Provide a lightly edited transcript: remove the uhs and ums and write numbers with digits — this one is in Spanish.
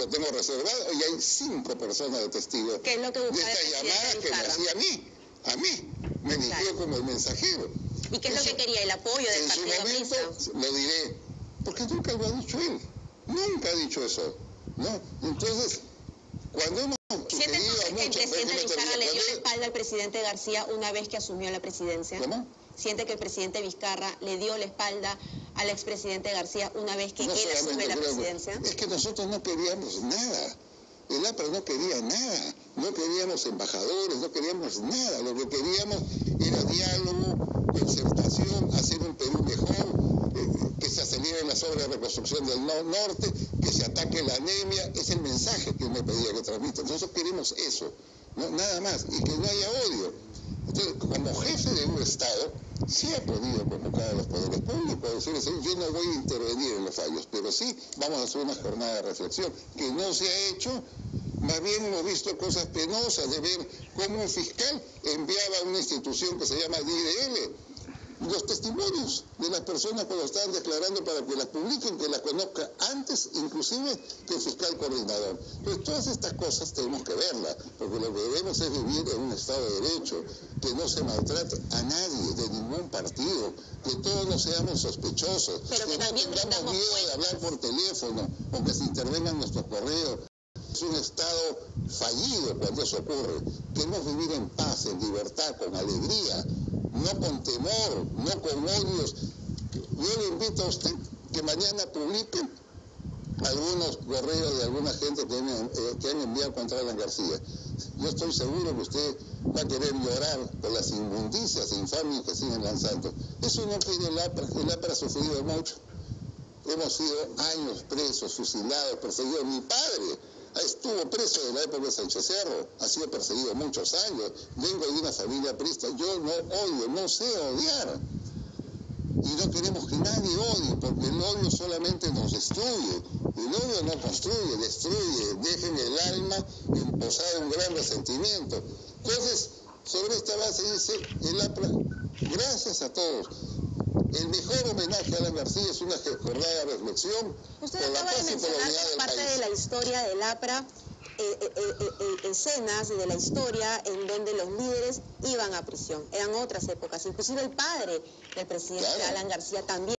lo tengo reservado, y hay 5 personas de testigos. ¿Qué es lo que de busca esta llamada que me hacía a mí, me eligió como el mensajero. ¿Y qué es lo que quería? ¿El apoyo del partido aprista? En su momento lo diré, porque nunca lo ha dicho él, nunca ha dicho eso, ¿no? Entonces, cuando hemos ¿Siente entonces que el presidente Vizcarra le dio la espalda al presidente García una vez que asumió la presidencia? ¿Cómo? ¿Siente que el presidente Vizcarra le dio la espalda al expresidente García una vez que él asume la presidencia? Es que nosotros no queríamos nada. El APRA no quería nada. No queríamos embajadores, no queríamos nada. Lo que queríamos era diálogo, concertación, hacer un Perú mejor, que se aceleren las obras de reconstrucción del norte, que se ataque la anemia. Es el mensaje que él me pedía que transmita. Nosotros queremos eso, ¿no? Nada más, y que no haya odio. Entonces, como jefe de un Estado, sí ha podido convocar a los poderes públicos, decirles, yo no voy a intervenir en los fallos, pero sí vamos a hacer una jornada de reflexión, que no se ha hecho. Más bien hemos visto cosas penosas de ver cómo un fiscal enviaba a una institución que se llama DIDL los testimonios de las personas cuando estaban declarando para que las publiquen, que las conozca antes inclusive que el fiscal coordinador. Entonces todas estas cosas tenemos que verlas, porque lo que debemos es vivir en un Estado de Derecho, que no se maltrate a nadie de ningún partido, que todos no seamos sospechosos, pero que no tengamos miedo de hablar por teléfono o que se intervengan nuestros correos. Es un Estado fallido cuando eso ocurre. Queremos vivir en paz, en libertad, con alegría, no con temor, no con odios. Yo le invito a usted que mañana publiquen algunos correos de alguna gente que han enviado contra Alan García. Yo estoy seguro que usted va a querer llorar por las inmundicias e infamias que siguen lanzando. Eso no quiere el APRA. El APRA ha sufrido mucho. Hemos sido años presos, fusilados, perseguidos. Mi padre estuvo preso de la época de Sánchez Cerro, ha sido perseguido muchos años. Vengo de una familia aprista. Yo no odio, no sé odiar. Y no queremos que nadie odie, porque el odio solamente nos destruye. El odio no construye, destruye, deja en el alma emposado un gran resentimiento. Entonces, sobre esta base dice el APRA, gracias a todos. El mejor homenaje a Alan García es una jornada de reflexión. Usted acaba de mencionar parte de la historia del APRA, escenas de la historia en donde los líderes iban a prisión. Eran otras épocas. Inclusive el padre del presidente Alan García también